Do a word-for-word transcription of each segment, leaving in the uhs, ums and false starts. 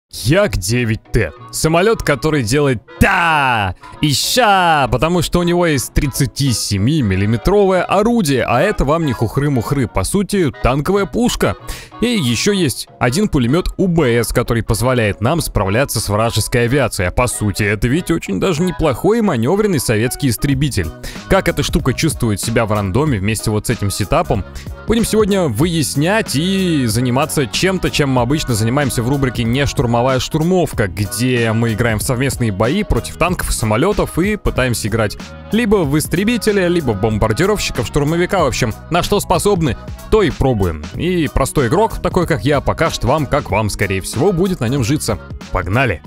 Як девять Т. Самолет, который делает та и ща, потому что у него есть тридцатисемимиллиметровое орудие, а это вам не хухры-мухры, по сути, танковая пушка. И еще есть один пулемет У Б С, который позволяет нам справляться с вражеской авиацией. А по сути, это ведь очень даже неплохой и маневренный советский истребитель. Как эта штука чувствует себя в рандоме вместе вот с этим сетапом, будем сегодня выяснять и заниматься чем-то, чем мы обычно занимаемся в рубрике «Не штурмовая штурмовка», где мы играем в совместные бои против танков и самолетов и пытаемся играть либо в истребителя, либо в бомбардировщиков, штурмовика. В общем, на что способны, то и пробуем. И простой игрок, такой как я, покажет вам, как вам, скорее всего, будет на нем житься. Погнали!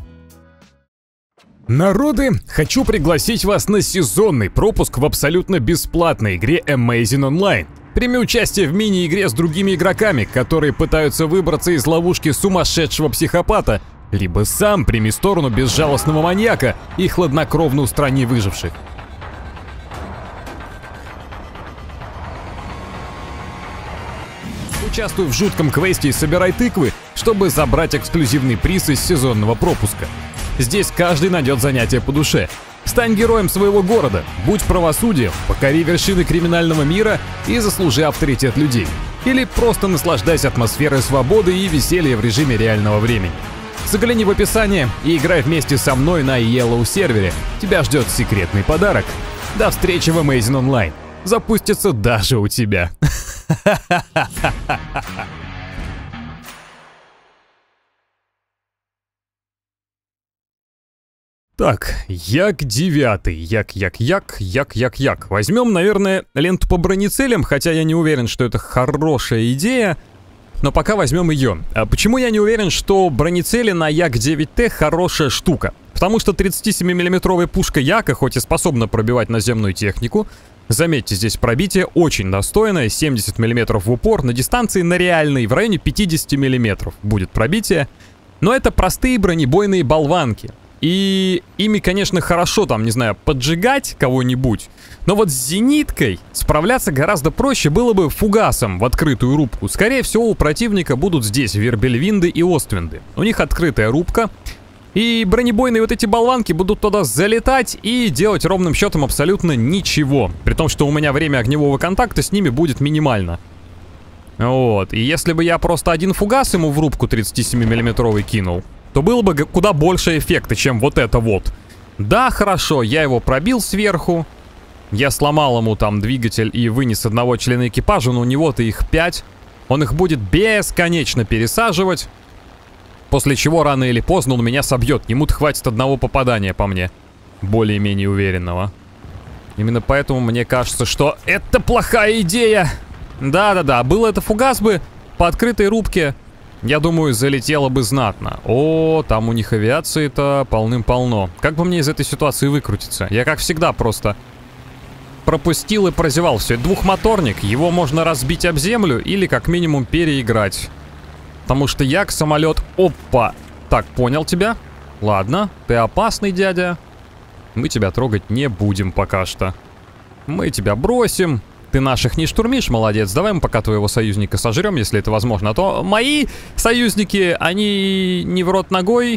Народы, хочу пригласить вас на сезонный пропуск в абсолютно бесплатной игре Amazing Online. Прими участие в мини-игре с другими игроками, которые пытаются выбраться из ловушки сумасшедшего психопата, либо сам прими сторону безжалостного маньяка и хладнокровно устрани выживших. Участвуй в жутком квесте и собирай тыквы, чтобы забрать эксклюзивный приз из сезонного пропуска. Здесь каждый найдет занятие по душе. Стань героем своего города, будь правосудием, покори вершины криминального мира и заслужи авторитет людей. Или просто наслаждайся атмосферой свободы и веселья в режиме реального времени. Загляни в описание и играй вместе со мной на Yellow сервере. Тебя ждет секретный подарок. До встречи в Amazing Online. Запустится даже у тебя. Так, як девятый, як, як, як, як, як, як. Возьмем, наверное, ленту по бронецелям, хотя я не уверен, что это хорошая идея. Но пока возьмем ее. А почему я не уверен, что бронецели на як девять Т хорошая штука? Потому что тридцатисемимиллиметровая пушка Яка, хоть и способна пробивать наземную технику, заметьте, здесь пробитие очень достойное, семьдесят миллиметров в упор, на дистанции на реальной в районе пятидесяти миллиметров будет пробитие. Но это простые бронебойные болванки. И ими, конечно, хорошо, там, не знаю, поджигать кого-нибудь. Но вот с зениткой справляться гораздо проще было бы фугасом в открытую рубку. Скорее всего, у противника будут здесь Вербельвинды и Оствинды. У них открытая рубка. И бронебойные вот эти болванки будут туда залетать и делать ровным счетом абсолютно ничего. При том, что у меня время огневого контакта с ними будет минимально. Вот. И если бы я просто один фугас ему в рубку тридцатисемимиллиметровый кинул, то было бы куда больше эффекта, чем вот это вот. Да, хорошо, я его пробил сверху. Я сломал ему там двигатель и вынес одного члена экипажа, но у него-то их пять. Он их будет бесконечно пересаживать. После чего рано или поздно он меня собьет. Ему-то хватит одного попадания по мне. Более-менее уверенного. Именно поэтому мне кажется, что это плохая идея. Да-да-да, было это фугас бы по открытой рубке, я думаю, залетело бы знатно. О, там у них авиации-то полным-полно. Как бы мне из этой ситуации выкрутиться? Я, как всегда, просто пропустил и прозевал все. Двухмоторник, его можно разбить об землю или, как минимум, переиграть. Потому что як самолет... Опа! Так, понял тебя. Ладно, ты опасный, дядя. Мы тебя трогать не будем пока что. Мы тебя бросим. Ты наших не штурмишь, молодец. Давай мы пока твоего союзника сожрем, если это возможно. А то мои союзники, они не в рот ногой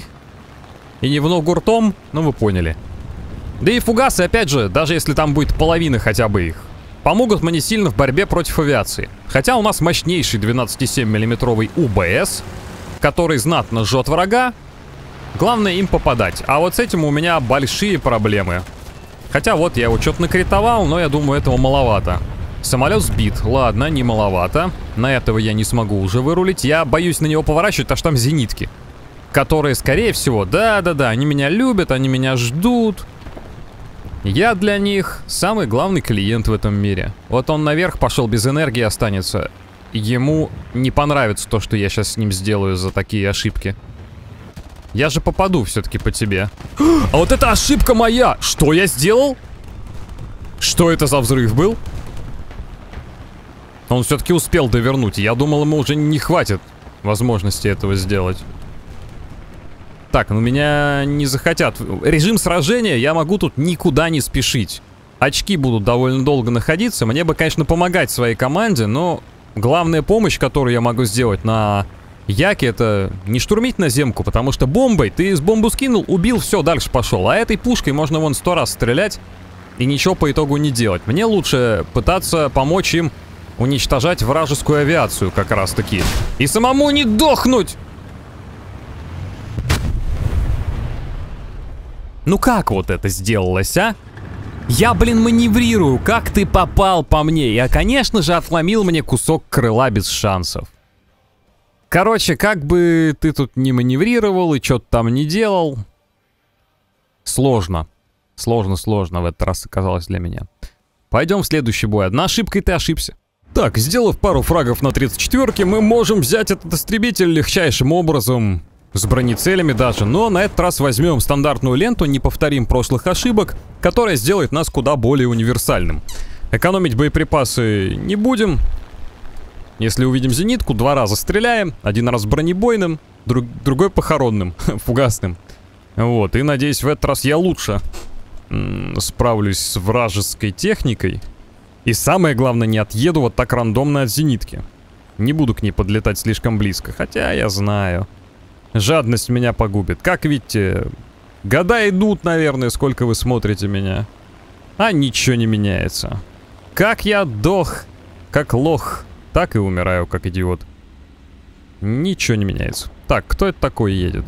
и не в ногу ртом, ну вы поняли. Да и фугасы, опять же, даже если там будет половина хотя бы их, помогут мне сильно в борьбе против авиации. Хотя у нас мощнейший двенадцатисемимиллиметровый У Б С, который знатно жжет врага. Главное им попадать. А вот с этим у меня большие проблемы. Хотя вот я его что-то накритовал, но я думаю, этого маловато. Самолет сбит. Ладно, не маловато. На этого я не смогу уже вырулить. Я боюсь на него поворачивать, потому что там зенитки. Которые, скорее всего, да-да-да, они меня любят, они меня ждут. Я для них самый главный клиент в этом мире. Вот он наверх пошел, без энергии останется. Ему не понравится то, что я сейчас с ним сделаю за такие ошибки. Я же попаду все-таки по тебе. А вот это ошибка моя! Что я сделал? Что это за взрыв был? Он все-таки успел довернуть. Я думал, ему уже не хватит возможности этого сделать. Так, ну меня не захотят. Режим сражения, я могу тут никуда не спешить. Очки будут довольно долго находиться. Мне бы, конечно, помогать своей команде, но главная помощь, которую я могу сделать на Яки — это не штурмить наземку, потому что бомбой ты с бомбу скинул, убил, все, дальше пошел. А этой пушкой можно вон сто раз стрелять и ничего по итогу не делать. Мне лучше пытаться помочь им уничтожать вражескую авиацию как раз таки. И самому не дохнуть! Ну как вот это сделалось, а? Я, блин, маневрирую, как ты попал по мне? Я, конечно же, отломил мне кусок крыла без шансов. Короче, как бы ты тут не маневрировал и что-то там не делал, сложно. Сложно, сложно в этот раз оказалось для меня. Пойдем в следующий бой. Одна ошибка, и ты ошибся. Так, сделав пару фрагов на тридцать четвёрке, мы можем взять этот истребитель легчайшим образом, с бронецелями даже, но на этот раз возьмем стандартную ленту, не повторим прошлых ошибок, которая сделает нас куда более универсальным. Экономить боеприпасы не будем. Если увидим зенитку, два раза стреляем. Один раз бронебойным, друг, другой похоронным, фугасным. Вот, и надеюсь, в этот раз я лучше м- справлюсь с вражеской техникой. И самое главное, не отъеду вот так рандомно от зенитки. Не буду к ней подлетать слишком близко, хотя я знаю. Жадность меня погубит. Как видите, года идут, наверное, сколько вы смотрите меня. А ничего не меняется. Как я дох, как лох, так и умираю, как идиот. Ничего не меняется. Так, кто это такой едет?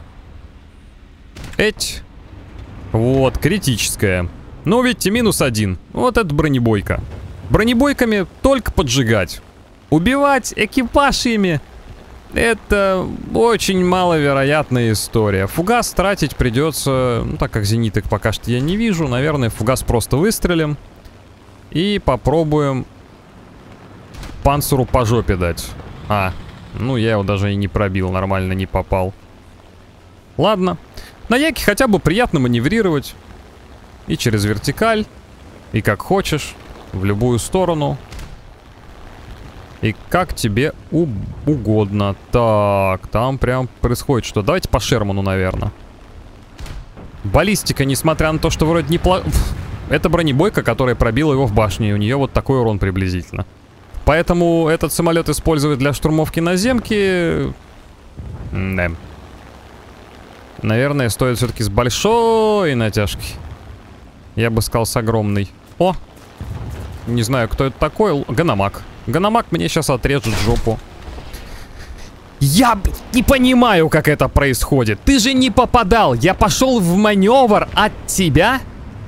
Эть. Вот, критическая. Ну, видите, минус один. Вот это бронебойка. Бронебойками только поджигать. Убивать экипаж ими — это очень маловероятная история. Фугас тратить придется, ну, так как зениток пока что я не вижу. Наверное, фугас просто выстрелим. И попробуем панциру по жопе дать. А, ну я его даже и не пробил, нормально не попал. Ладно. На Яке хотя бы приятно маневрировать. И через вертикаль, и как хочешь, в любую сторону. И как тебе угодно. Так, там прям происходит что. Давайте по Шерману, наверное. Баллистика, несмотря на то, что вроде неплохо... Это бронебойка, которая пробила его в башне, и у нее вот такой урон приблизительно. Поэтому этот самолет использовать для штурмовки наземки... Да. Наверное, стоит все-таки с большой натяжки. Я бы сказал, с огромной. О! Не знаю, кто это такой. Ганамак. Ганамак мне сейчас отрежет жопу. Я не понимаю, как это происходит. Ты же не попадал. Я пошел в маневр от тебя.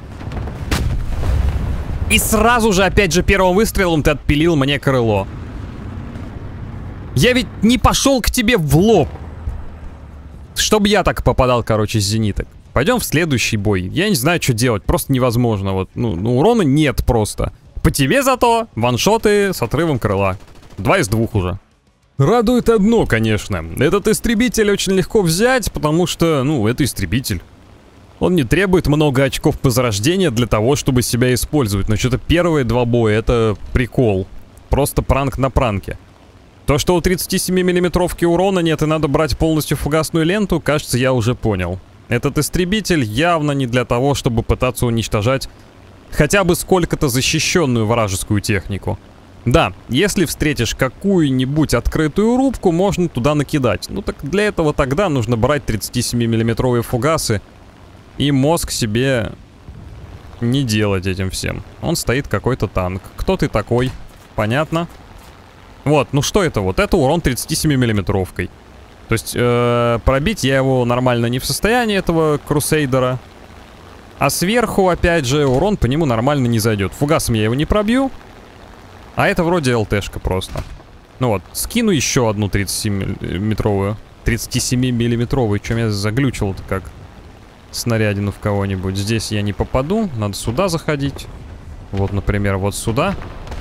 И сразу же, опять же, первым выстрелом ты отпилил мне крыло. Я ведь не пошел к тебе в лоб. Чтобы я так попадал, короче, с зениток. Пойдем в следующий бой. Я не знаю, что делать. Просто невозможно. Вот, ну, ну, урона нет просто. По тебе зато ваншоты с отрывом крыла. Два из двух уже. Радует одно, конечно. Этот истребитель очень легко взять, потому что, ну, это истребитель. Он не требует много очков возрождения для того, чтобы себя использовать. Но что-то первые два боя — это прикол. Просто пранк на пранке. То, что у тридцатисемимиллиметровки урона нет и надо брать полностью фугасную ленту, кажется, я уже понял. Этот истребитель явно не для того, чтобы пытаться уничтожать хотя бы сколько-то защищенную вражескую технику. Да, если встретишь какую-нибудь открытую рубку, можно туда накидать. Ну так для этого тогда нужно брать тридцатисемимиллиметровые фугасы и мозг себе не делать этим всем. Он стоит какой-то танк. Кто ты такой? Понятно? Вот, ну что это вот? Это урон тридцатисемимиллиметровкой. То есть э, пробить я его нормально не в состоянии, этого крусейдера. А сверху, опять же, урон по нему нормально не зайдет. Фугасом я его не пробью. А это вроде ЛТшка просто. Ну вот, скину еще одну тридцатисемимиллиметровую. тридцатисемимиллиметровую. Чем я заглючил-то как снарядину в кого-нибудь. Здесь я не попаду. Надо сюда заходить. Вот, например, вот сюда.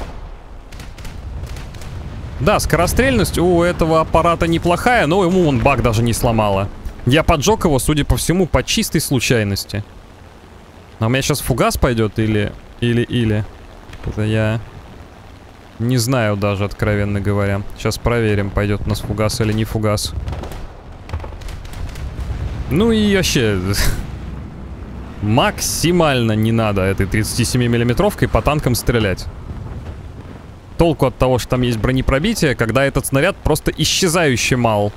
Да, скорострельность у этого аппарата неплохая, но ему он баг даже не сломало. Я поджег его, судя по всему, по чистой случайности. А у меня сейчас фугас пойдет или... Или, или... Это я... Не знаю даже, откровенно говоря. Сейчас проверим, пойдет у нас фугас или не фугас. Ну и вообще... Максимально не надо этой тридцатисемимиллиметровкой по танкам стрелять. толку от того, что там есть бронепробитие, когда этот снаряд просто исчезающе мал.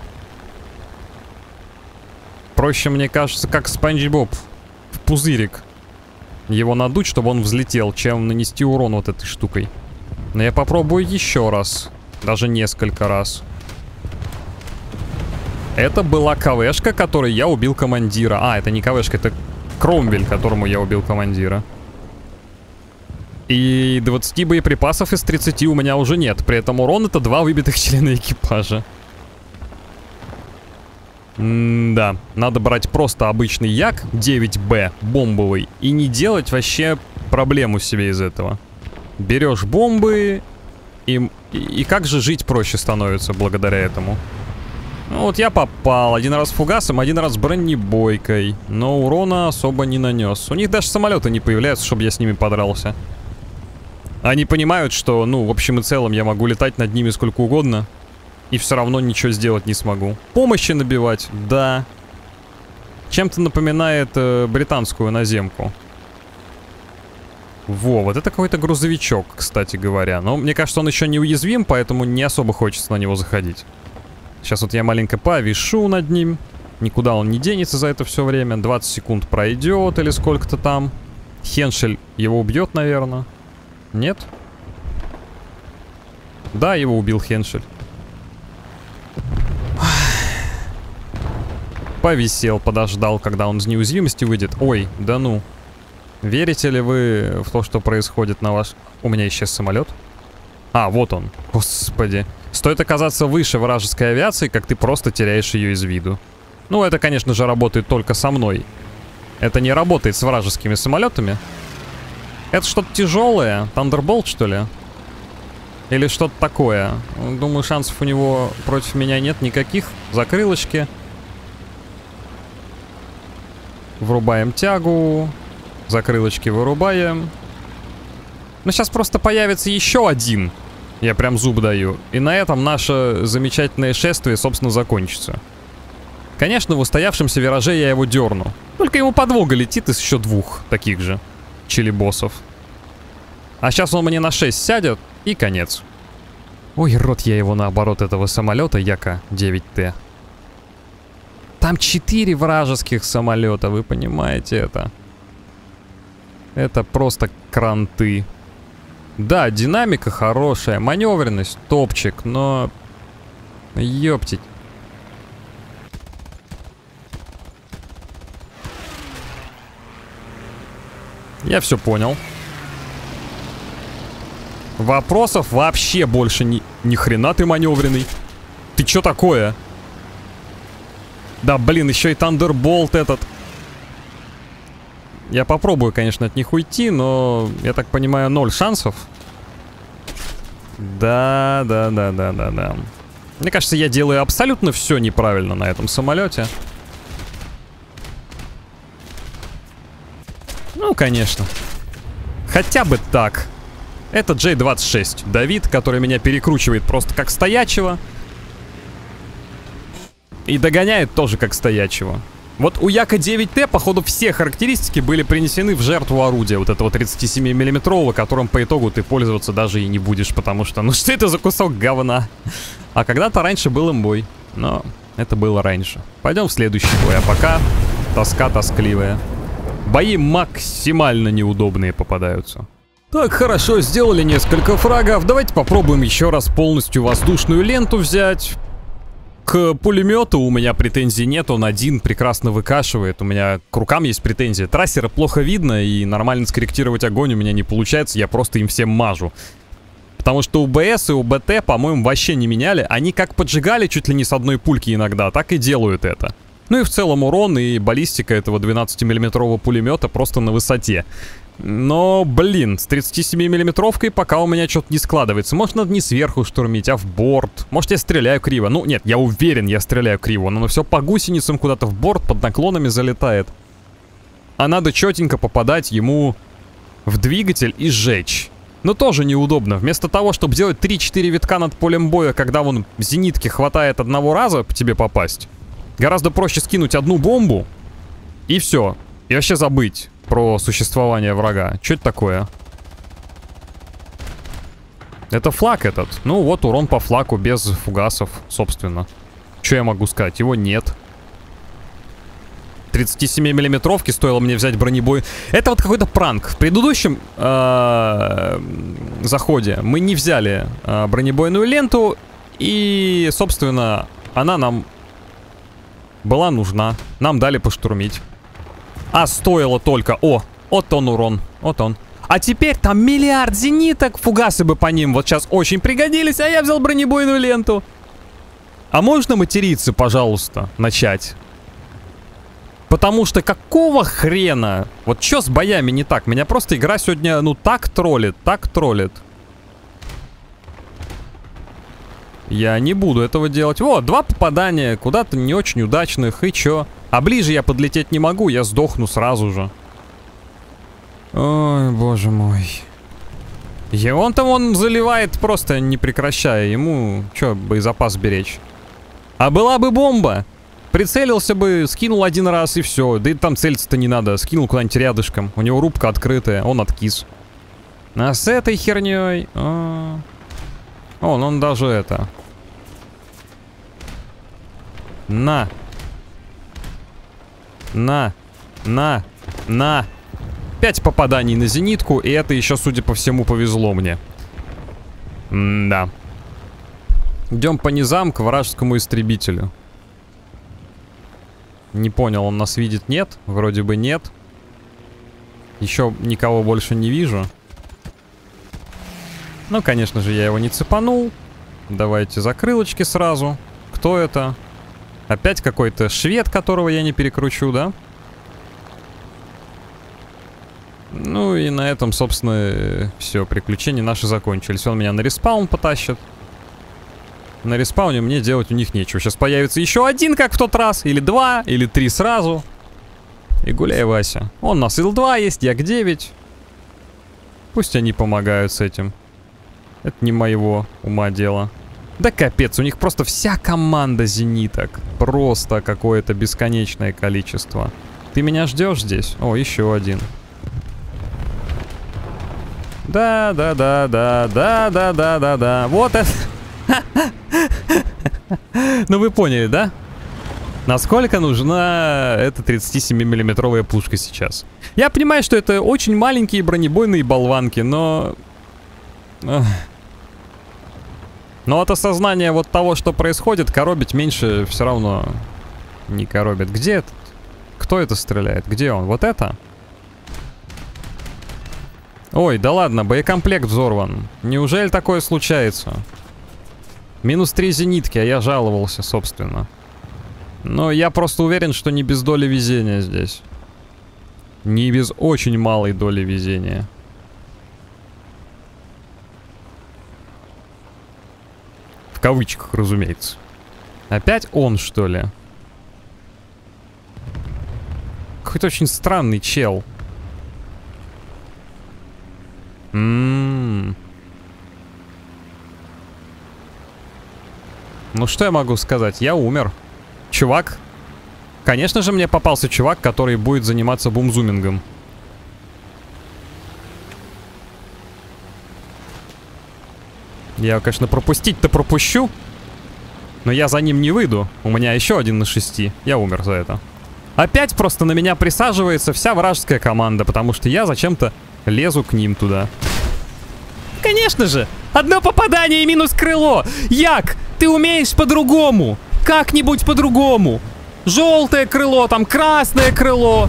Проще, мне кажется, как Спанч Боб в пузырик. Его надуть, чтобы он взлетел, чем нанести урон вот этой штукой. Но я попробую еще раз. Даже несколько раз. Это была КВшка, которой я убил командира. А, это не КВшка, это Кромвель, которому я убил командира. И двадцати боеприпасов из тридцати у меня уже нет. При этом урон — это два выбитых члена экипажа. М-да, надо брать просто обычный Як девять бэ, бомбовый, и не делать вообще проблему себе из этого. Берешь бомбы, и, и, и как же жить проще становится благодаря этому. Ну вот я попал. Один раз фугасом, один раз бронебойкой. Но урона особо не нанес. У них даже самолеты не появляются, чтобы я с ними подрался. Они понимают, что, ну, в общем и целом, я могу летать над ними сколько угодно. И все равно ничего сделать не смогу. Помощи набивать? Да. Чем-то напоминает э, британскую наземку. Во, вот это какой-то грузовичок, кстати говоря. Но мне кажется, он еще не уязвим, поэтому не особо хочется на него заходить. Сейчас вот я маленько повишу над ним. Никуда он не денется за это все время. двадцать секунд пройдет или сколько-то там. Хеншель его убьет, наверное. Нет? Да, его убил Хеншель. Повисел, подождал, когда он из неуязвимости выйдет. Ой, да ну. Верите ли вы в то, что происходит на ваш... У меня исчез самолет. А, вот он. Господи. Стоит оказаться выше вражеской авиации, как ты просто теряешь ее из виду. Ну, это, конечно же, работает только со мной. Это не работает с вражескими самолетами. Это что-то тяжелое? Thunderbolt, что ли? Или что-то такое? Думаю, шансов у него против меня нет никаких. Закрылочки. Врубаем тягу. Закрылочки вырубаем. Ну, сейчас просто появится еще один. Я прям зуб даю. И на этом наше замечательное шествие, собственно, закончится. Конечно, в устоявшемся вираже я его дерну. Только ему подвога летит из еще двух таких же чили-боссов. А сейчас он мне на шесть сядет, и конец. Ой, рот я его наоборот, этого самолета Яка девять тэ. Там четыре вражеских самолета, вы понимаете это? Это просто кранты. Да, динамика хорошая, маневренность топчик, но... Ёптить. Я все понял. Вопросов вообще больше ни, ни хрена ты маневренный. Ты чё такое? Да, блин, еще и Thunderbolt этот. Я попробую, конечно, от них уйти, но, я так понимаю, ноль шансов. Да, да, да, да, да, да. Мне кажется, я делаю абсолютно все неправильно на этом самолете. Ну, конечно. Хотя бы так. Это джей двадцать шесть. Давид, который меня перекручивает просто как стоячего. И догоняет тоже как стоячего. Вот у Яка девять тэ, походу, все характеристики были принесены в жертву орудия. Вот этого тридцатисемимиллиметрового, которым по итогу ты пользоваться даже и не будешь. Потому что, ну что это за кусок говна? А когда-то раньше был имбой. Но это было раньше. Пойдем в следующий бой. А пока тоска тоскливая. Бои максимально неудобные попадаются. Так, хорошо, сделали несколько фрагов. Давайте попробуем еще раз полностью воздушную ленту взять. К пулемету у меня претензий нет, он один прекрасно выкашивает. У меня к рукам есть претензии. Трассера плохо видно, и нормально скорректировать огонь у меня не получается, я просто им всем мажу. Потому что у бэ эс и у бэ тэ, по-моему, вообще не меняли. Они как поджигали чуть ли не с одной пульки иногда, так и делают это. Ну и в целом урон и баллистика этого двенадцатимиллиметрового пулемета просто на высоте. Но, блин, с тридцатисемимиллиметровкой пока у меня что-то не складывается. Может, надо не сверху штурмить, а в борт. Может, я стреляю криво. Ну, нет, я уверен, я стреляю криво. Но все по гусеницам куда-то в борт, под наклонами залетает. А надо четенько попадать ему в двигатель и сжечь. Но тоже неудобно. Вместо того, чтобы делать три-четыре витка над полем боя, когда вон зенитки хватает одного раза по тебе попасть, гораздо проще скинуть одну бомбу и все. И вообще забыть про существование врага. Что это такое? Это флаг этот. Ну вот урон по флагу без фугасов, собственно. Что я могу сказать? Его нет. тридцатисемимиллиметровки стоило мне взять бронебой. Это вот какой-то пранк. В предыдущем э, заходе мы не взяли э, бронебойную ленту. И, собственно, она нам была нужна. Нам дали поштурмить. А стоило только... О, вот он урон. Вот он. А теперь там миллиард зениток. Фугасы бы по ним вот сейчас очень пригодились. А я взял бронебойную ленту. А можно материться, пожалуйста, начать? Потому что какого хрена? Вот что с боями не так? Меня просто игра сегодня, ну, так троллит, так троллит. Я не буду этого делать. Вот, два попадания, куда-то не очень удачных, и чё? А ближе я подлететь не могу, я сдохну сразу же. Ой, боже мой. И он там, он заливает просто не прекращая. Ему, чё, боезапас беречь? А была бы бомба. Прицелился бы, скинул один раз и все. Да и там целиться-то не надо. Скинул куда-нибудь рядышком. У него рубка открытая, он откис. А с этой херней... А... Он, он даже это... На. На. На. На. Пять попаданий на зенитку, и это еще, судя по всему, повезло мне. М-да. Идем по низам к вражескому истребителю. Не понял, он нас видит? Нет? Вроде бы нет. Еще никого больше не вижу. Ну, конечно же, я его не цепанул. Давайте закрылочки сразу. Кто это? Опять какой-то швед, которого я не перекручу, да? Ну и на этом, собственно, все, приключения наши закончились. Он меня на респаун потащит. На респауне мне делать у них нечего. Сейчас появится еще один, как в тот раз. Или два, или три сразу. И гуляй, Вася. Он у нас ил два есть, як девять. Пусть они помогают с этим. Это не моего ума дело. Да капец, у них просто вся команда зениток. Просто какое-то бесконечное количество. Ты меня ждешь здесь? О, еще один. Да, да, да, да, да, да, да, да, да. Вот это... Ну вы поняли, да? Насколько нужна эта тридцатисемимиллиметровая пушка сейчас. Я понимаю, что это очень маленькие бронебойные болванки, но... Но от осознания вот того, что происходит, коробить меньше все равно не коробит. Где этот? Кто это стреляет? Где он? Вот это? Ой, да ладно, боекомплект взорван. Неужели такое случается? Минус три зенитки, а я жаловался, собственно. Но я просто уверен, что не без доли везения здесь. Не без очень малой доли везения. В кавычках, разумеется. Опять он, что ли? Какой-то очень странный чел. Ммм... Ну что я могу сказать? Я умер. Чувак. Конечно же мне попался чувак, который будет заниматься бумзумингом. Я, конечно, пропустить-то пропущу. Но я за ним не выйду. У меня еще один на шести. Я умер за это. Опять просто на меня присаживается вся вражеская команда, потому что я зачем-то лезу к ним туда. Конечно же! Одно попадание и минус крыло! Як! Ты умеешь по-другому! Как-нибудь по-другому! Желтое крыло, там красное крыло!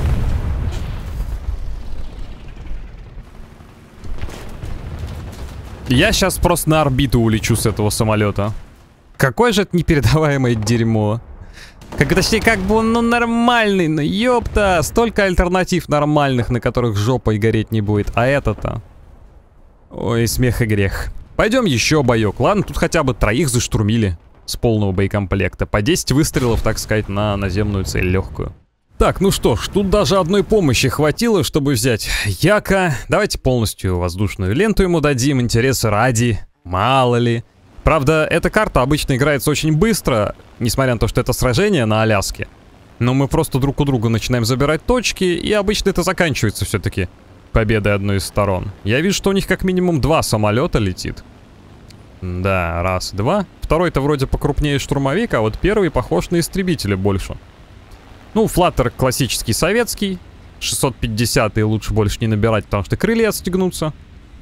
Я сейчас просто на орбиту улечу с этого самолета. Какое же это непередаваемое дерьмо. Как, точнее, как бы он, ну, нормальный, ну, ёпта. Столько альтернатив нормальных, на которых жопой гореть не будет. А это-то... Ой, смех и грех. Пойдем еще боек. Ладно, тут хотя бы троих заштурмили с полного боекомплекта. По десять выстрелов, так сказать, на наземную цель легкую. Так, ну что ж, тут даже одной помощи хватило, чтобы взять Яка. Давайте полностью воздушную ленту ему дадим, интереса ради. Мало ли. Правда, эта карта обычно играется очень быстро, несмотря на то, что это сражение на Аляске. Но мы просто друг у друга начинаем забирать точки, и обычно это заканчивается все-таки победой одной из сторон. Я вижу, что у них как минимум два самолета летит. Да, раз, два. Второй-то вроде покрупнее штурмовик, а вот первый похож на истребителя больше. Ну, флаттер классический советский. шестьсот пятьдесят и лучше больше не набирать, потому что крылья отстегнутся.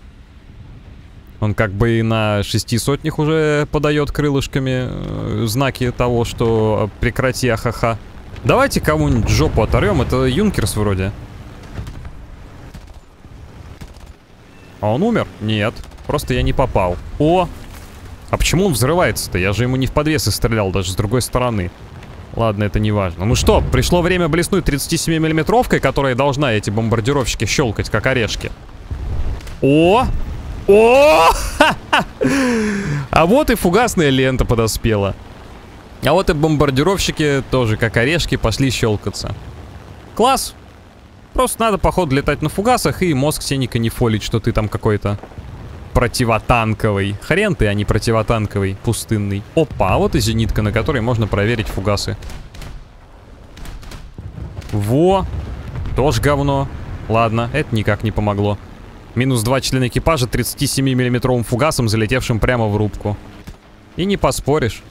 Он как бы и на шести сотнях уже подает крылышками э, знаки того, что прекрати, ахаха. Давайте кому-нибудь жопу оторвем. Это Юнкерс вроде. А он умер? Нет. Просто я не попал. О! А почему он взрывается-то? Я же ему не в подвесы стрелял, даже с другой стороны. Ладно, это не важно. Ну что, пришло время блеснуть тридцатисемимиллиметровкой, которая должна эти бомбардировщики щелкать, как орешки. О! О! А вот и фугасная лента подоспела. А вот и бомбардировщики тоже, как орешки, пошли щелкаться. Класс! Просто надо, походу, летать на фугасах и мозг Сеника не фолить, что ты там какой-то противотанковый. Хрен ты, а не противотанковый, пустынный. Опа, а вот и зенитка, на которой можно проверить фугасы. Во! Тоже говно. Ладно, это никак не помогло. Минус два члена экипажа тридцатисемимиллиметровым фугасом, залетевшим прямо в рубку. И не поспоришь.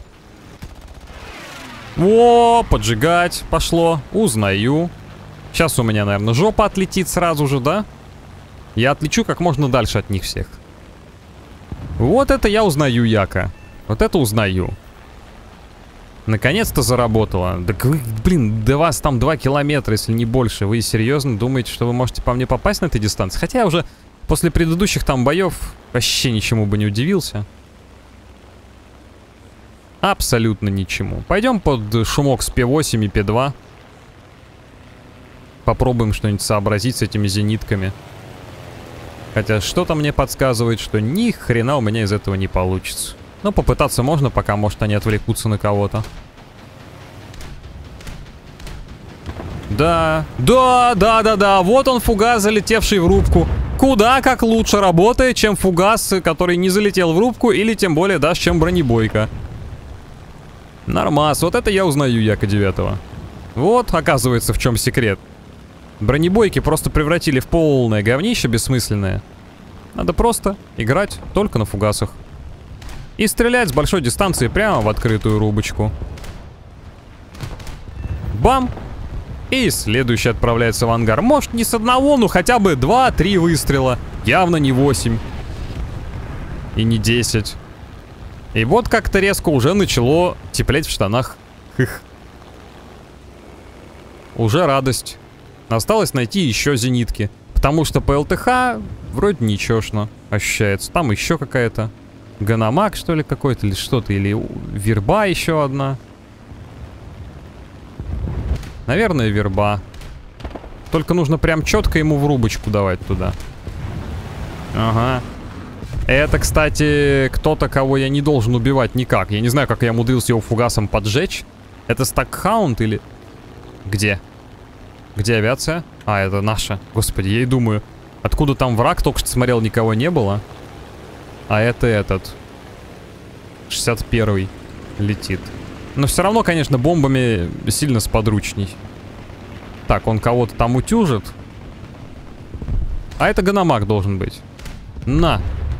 О, поджигать пошло. Узнаю. Сейчас у меня, наверное, жопа отлетит сразу же, да? Я отлечу как можно дальше от них всех. Вот это я узнаю, Яка. Вот это узнаю. Наконец-то заработало. Да вы, блин, до вас там два километра, если не больше. Вы серьезно думаете, что вы можете по мне попасть на этой дистанции? Хотя я уже после предыдущих там боев вообще ничему бы не удивился. Абсолютно ничему. Пойдем под шумок с пэ восемь и пэ два. Попробуем что-нибудь сообразить с этими зенитками. Хотя что-то мне подсказывает, что ни хрена у меня из этого не получится. Но попытаться можно, пока, может, они отвлекутся на кого-то. Да, да, да, да, да. Вот он, фугас, залетевший в рубку. Куда как лучше работает, чем фугас, который не залетел в рубку, или тем более даже, чем бронебойка. Нормас, вот это я узнаю Яка девятого. Вот, оказывается, в чем секрет. Бронебойки просто превратили в полное говнище бессмысленное. Надо просто играть только на фугасах. И стрелять с большой дистанции прямо в открытую рубочку. Бам! И следующий отправляется в ангар. Может, не с одного, но хотя бы два-три выстрела. Явно не восемь. И не десять. И вот как-то резко уже начало теплеть в штанах. Хых. Уже радость. Осталось найти еще зенитки. Потому что по ЛТХ вроде ничешно ощущается. Там еще какая-то... Ганамак, что ли, какой-то, или что-то, или верба еще одна. Наверное, верба. Только нужно прям четко ему в рубочку давать туда. Ага. Это, кстати, кто-то, кого я не должен убивать никак. Я не знаю, как я умудрился его фугасом поджечь. Это стакхаунд или... Где? Где авиация? А, это наша. Господи, я и думаю, откуда там враг? Только что смотрел, никого не было. А это этот. шестьдесят первый летит. Но все равно, конечно, бомбами сильно сподручней. Так, он кого-то там утюжит. А это Ганамак должен быть. На.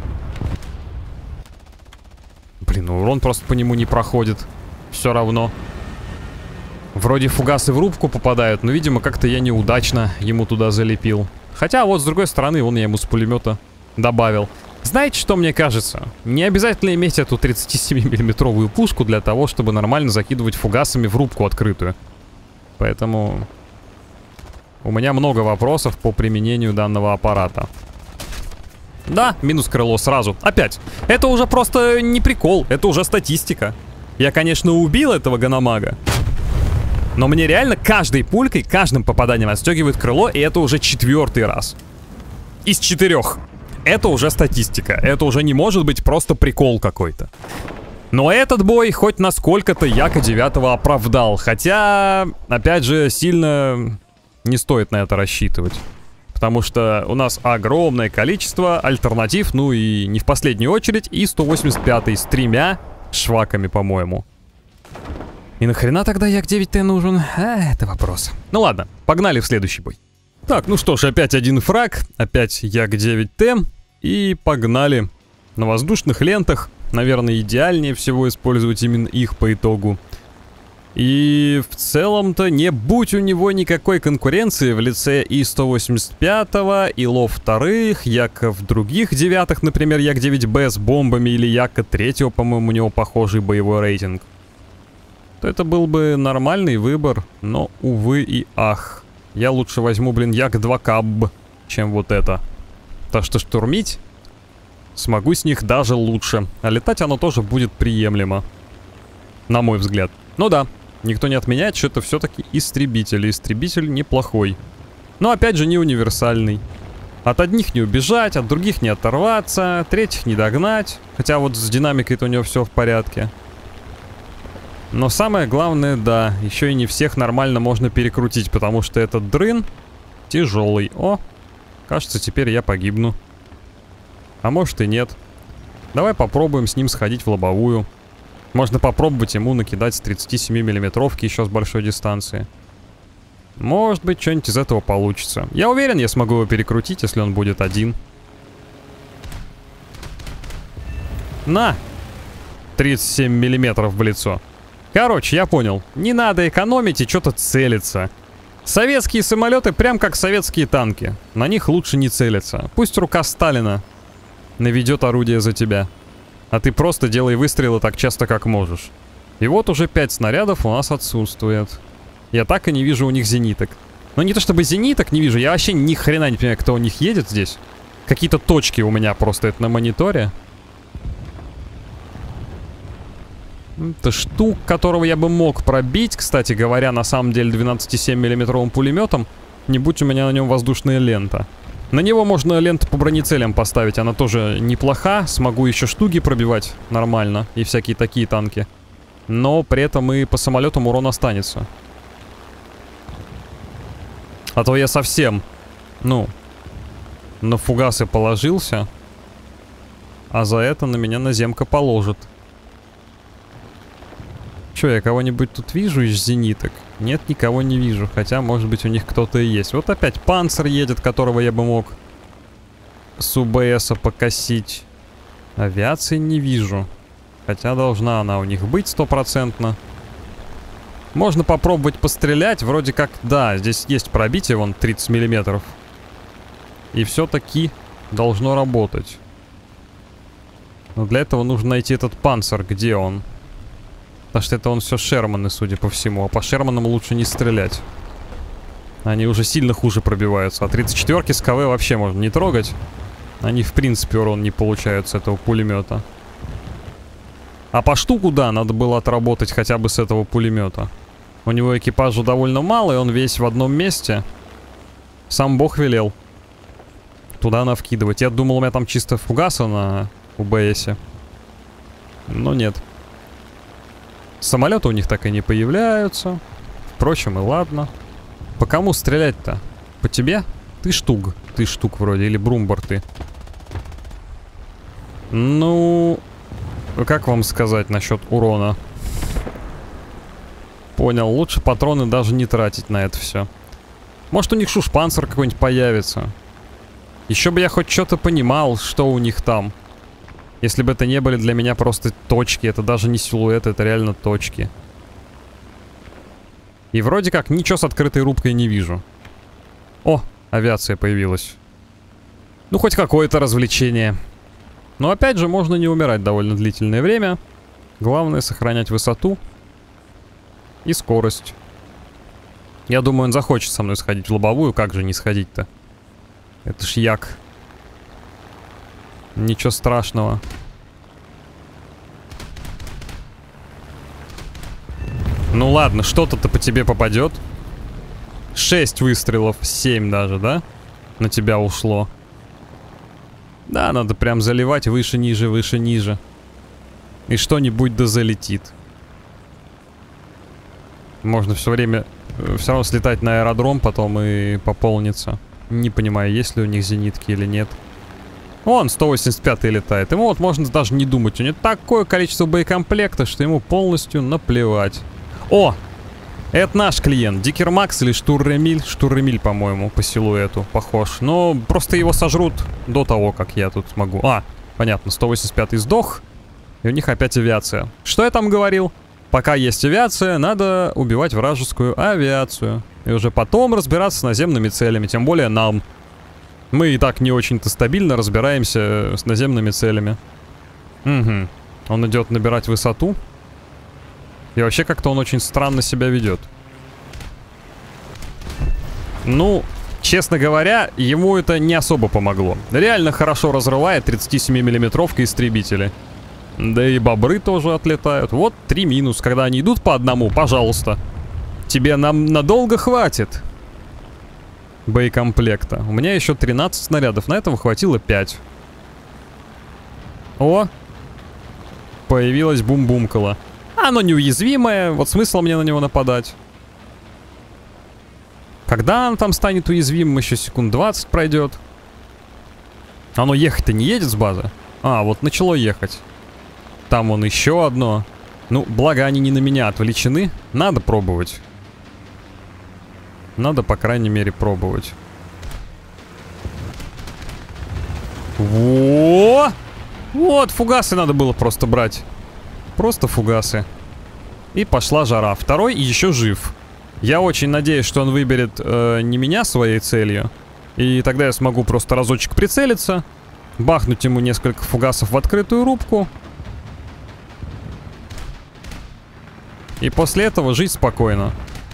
Блин, урон просто по нему не проходит. Все равно. Вроде фугасы в рубку попадают, но, видимо, как-то я неудачно ему туда залепил. Хотя вот с другой стороны, вон я ему с пулемета добавил. Знаете, что мне кажется? Не обязательно иметь эту тридцатисемимиллиметровую пушку для того, чтобы нормально закидывать фугасами в рубку открытую. Поэтому у меня много вопросов по применению данного аппарата. Да, минус крыло сразу. Опять. Это уже просто не прикол, это уже статистика. Я, конечно, убил этого Ганамага. Но мне реально каждой пулькой, каждым попаданием отстегивает крыло, и это уже четвертый раз. Из четырех. Это уже статистика. Это уже не может быть просто прикол какой-то. Но этот бой хоть насколько-то Яка девятого оправдал. Хотя, опять же, сильно не стоит на это рассчитывать. Потому что у нас огромное количество альтернатив. Ну и не в последнюю очередь и сто восемьдесят пятый с тремя шваками, по-моему. И нахрена тогда Як девять Т нужен? А, это вопрос. Ну ладно, погнали в следующий бой. Так, ну что ж, опять один фраг. Опять Як девять Т. И погнали на воздушных лентах. Наверное, идеальнее всего использовать именно их по итогу. И в целом-то не будь у него никакой конкуренции в лице и сто восемьдесят пятого, и Ло вторых, Яка в других девятых, например, Як девять бэ с бомбами, или Яка третьего, по-моему, у него похожий боевой рейтинг, то это был бы нормальный выбор, но, увы и ах. Я лучше возьму, блин, Як два Каб, чем вот это. Так что штурмить смогу с них даже лучше, а летать оно тоже будет приемлемо, на мой взгляд. Ну да. Никто не отменяет, что это все-таки истребитель. Истребитель неплохой. Но опять же не универсальный. От одних не убежать, от других не оторваться, третьих не догнать. Хотя вот с динамикой-то у него все в порядке. Но самое главное, да, еще и не всех нормально можно перекрутить, потому что этот дрын тяжелый. О, кажется, теперь я погибну. А может и нет. Давай попробуем с ним сходить в лобовую. Можно попробовать ему накидать с тридцати семи миллиметровки еще с большой дистанции. Может быть, что-нибудь из этого получится. Я уверен, я смогу его перекрутить, если он будет один. На! тридцать семь миллиметров в лицо. Короче, я понял. Не надо экономить и что-то целиться. Советские самолеты прям как советские танки. На них лучше не целиться. Пусть рука Сталина наведет орудие за тебя. А ты просто делай выстрелы так часто, как можешь. И вот уже пять снарядов у нас отсутствует. Я так и не вижу у них зениток. Но не то чтобы зениток не вижу, я вообще ни хрена не понимаю, кто у них едет здесь. Какие-то точки у меня просто это на мониторе. Это штук, которого я бы мог пробить, кстати говоря, на самом деле двенадцать семь миллиметровым пулеметом, не будь у меня на нем воздушная лента. На него можно ленту по бронецелям поставить, она тоже неплоха. Смогу еще штуки пробивать нормально и всякие такие танки. Но при этом и по самолетам урон останется. А то я совсем, ну, на фугасы положился, а за это на меня наземка положит. Че, я кого-нибудь тут вижу из зениток? Нет, никого не вижу. Хотя, может быть, у них кто-то и есть. Вот опять Панцер едет, которого я бы мог с УБСа покосить. Авиации не вижу. Хотя должна она у них быть стопроцентно. Можно попробовать пострелять. Вроде как, да, здесь есть пробитие, вон, тридцать миллиметров. И все-таки должно работать. Но для этого нужно найти этот Панцер. Где он? Потому что это он все Шерманы, судя по всему. А по Шерманам лучше не стрелять. Они уже сильно хуже пробиваются. А тридцать четвёрки с КВ вообще можно не трогать. Они в принципе урон не получают с этого пулемета. А по штуку, да, надо было отработать хотя бы с этого пулемета. У него экипажу довольно мало, и он весь в одном месте. Сам бог велел туда навкидывать. Я думал, у меня там чисто фугаса на УБСе. Но нет. Самолеты у них так и не появляются. Впрочем, и ладно. По кому стрелять-то? По тебе? Ты штук. Ты штук вроде. Или Брумбар ты. Ну... Как вам сказать насчет урона? Понял. Лучше патроны даже не тратить на это все. Может, у них шушпанцер какой-нибудь появится. Еще бы я хоть что-то понимал, что у них там. Если бы это не были для меня просто точки. Это даже не силуэты, это реально точки. И вроде как ничего с открытой рубкой не вижу. О, авиация появилась. Ну, хоть какое-то развлечение. Но опять же, можно не умирать довольно длительное время. Главное сохранять высоту и скорость. Я думаю, он захочет со мной сходить в лобовую. Как же не сходить-то? Это ж Як. Ничего страшного. Ну ладно, что-то-то по тебе попадет. Шесть выстрелов, семь даже, да? На тебя ушло. Да, надо прям заливать выше, ниже, выше, ниже. И что-нибудь да залетит. Можно все время все равно слетать на аэродром, потом и пополниться. Не понимаю, есть ли у них зенитки или нет. Вон, сто восемьдесят пятый летает. Ему вот можно даже не думать. У него такое количество боекомплекта, что ему полностью наплевать. О! Это наш клиент. Дикер Макс или Штурремиль? Штурремиль, по-моему, по силуэту похож. Но просто его сожрут до того, как я тут смогу. А, Понятно, сто восемьдесят пятый сдох. И у них опять авиация. Что я там говорил? Пока есть авиация, надо убивать вражескую авиацию. И уже потом разбираться с наземными целями. Тем более нам. Мы и так не очень-то стабильно разбираемся с наземными целями. Угу. Он идет набирать высоту. И вообще как-то он очень странно себя ведет. Ну, честно говоря, ему это не особо помогло. Реально хорошо разрывает тридцатисемимиллиметровка истребители. Да и бобры тоже отлетают. Вот три минус. Когда они идут по одному, пожалуйста. Тебе нам надолго хватит боекомплекта. У меня еще тринадцать снарядов. На этого хватило пять. О! Появилась бум-бумкала. Оно неуязвимое. Вот смысл мне на него нападать. Когда оно там станет уязвимым, еще секунд двадцать пройдет. Оно ехать-то не едет с базы? А, вот начало ехать. Там вон еще одно. Ну, благо они не на меня отвлечены. Надо пробовать. Надо, по крайней мере, пробовать. Во! Вот, фугасы надо было просто брать. Просто фугасы. И пошла жара. Второй еще жив. Я очень надеюсь, что он выберет э, не меня своей целью. И тогда я смогу просто разочек прицелиться. Бахнуть ему несколько фугасов в открытую рубку. И после этого жить спокойно.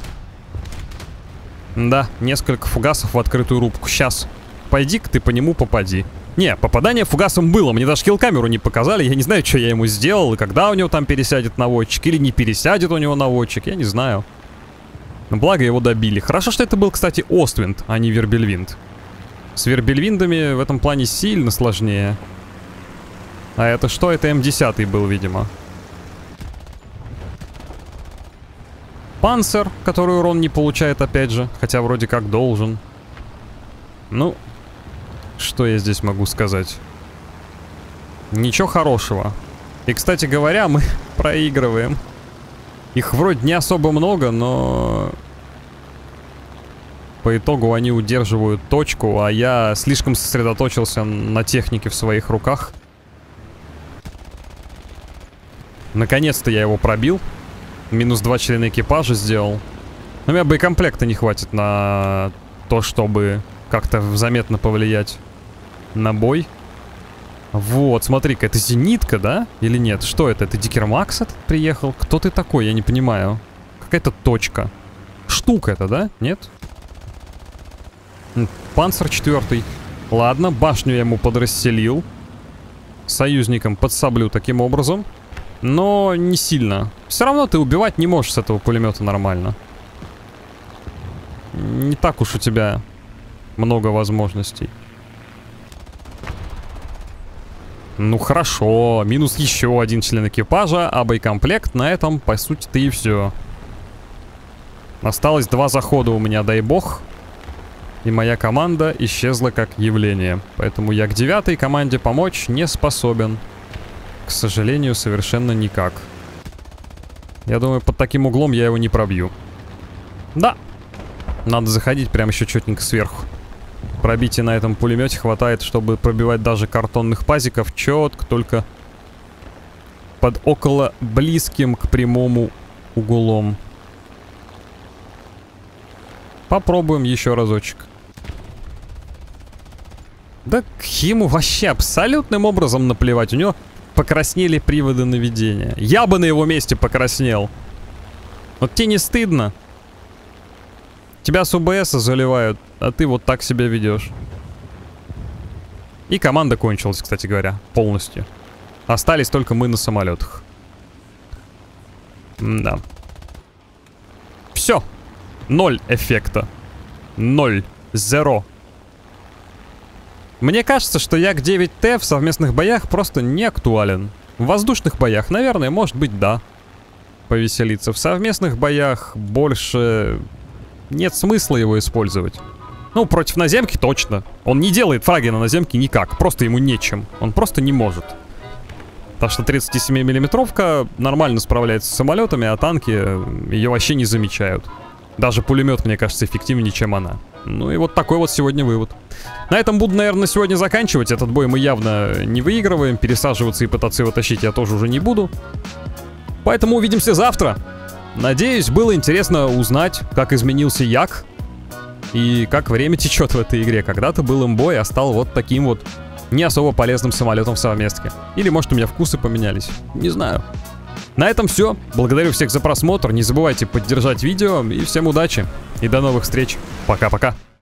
Да, несколько фугасов в открытую рубку. Сейчас. Пойди-ка ты по нему попади. Не, попадание фугасом было. Мне даже килл-камеру не показали. Я не знаю, что я ему сделал. И когда у него там пересядет наводчик. Или не пересядет у него наводчик. Я не знаю. Но благо его добили. Хорошо, что это был, кстати, Оствинд, а не Вербельвинд. С Вербельвиндами в этом плане сильно сложнее. А это что? Это эм десять был, видимо. Панцер, который урон не получает опять же. Хотя вроде как должен. Ну, что я здесь могу сказать? Ничего хорошего. И, кстати говоря, мы проигрываем. Их вроде не особо много, но... По итогу они удерживают точку, а я слишком сосредоточился на технике в своих руках. Наконец-то я его пробил. Минус два члена экипажа сделал. Но у меня боекомплекта не хватит на то, чтобы как-то заметно повлиять на бой. Вот, смотри-ка, это зенитка, да? Или нет? Что это? Это Дикермакс этот приехал? Кто ты такой? Я не понимаю. Какая-то точка. Штука это, да? Нет? Панцер четвертый. Ладно, башню я ему подрасселил. Союзникам подсоблю таким образом. Но не сильно. Все равно ты убивать не можешь с этого пулемета нормально. Не так уж у тебя много возможностей. Ну хорошо, минус еще один член экипажа, а боекомплект на этом, по сути-то, и все. Осталось два захода у меня, дай бог. И моя команда исчезла как явление. Поэтому я к девятой команде помочь не способен. К сожалению, совершенно никак. Я думаю, под таким углом я его не пробью. Да. Надо заходить прямо еще четненько сверху. Пробития на этом пулемете хватает, чтобы пробивать даже картонных пазиков четко, только под около близким к прямому углом. Попробуем еще разочек. Да к ему вообще абсолютным образом наплевать. У него покраснели приводы наведения. Я бы на его месте покраснел. Вот тебе не стыдно? Тебя с ОБСа заливают, а ты вот так себя ведешь. И команда кончилась, кстати говоря, полностью. Остались только мы на самолетах. Да. Все. Ноль эффекта. Ноль. Зеро. Мне кажется, что Як девять Т в совместных боях просто не актуален. В воздушных боях, наверное, может быть, да. Повеселиться. В совместных боях больше... Нет смысла его использовать. Ну, против наземки точно. Он не делает фраги на наземке никак. Просто ему нечем. Он просто не может. Так что тридцатисемимиллиметровка нормально справляется с самолетами, а танки ее вообще не замечают. Даже пулемет, мне кажется, эффективнее, чем она. Ну и вот такой вот сегодня вывод. На этом буду, наверное, сегодня заканчивать. Этот бой мы явно не выигрываем. Пересаживаться и пытаться его тащить я тоже уже не буду. Поэтому увидимся завтра. Надеюсь, было интересно узнать, как изменился Як. И как время течет в этой игре. Когда-то был имбой, а стал вот таким вот не особо полезным самолетом в совместке. Или может у меня вкусы поменялись. Не знаю. На этом все. Благодарю всех за просмотр. Не забывайте поддержать видео. И всем удачи. И до новых встреч. Пока-пока.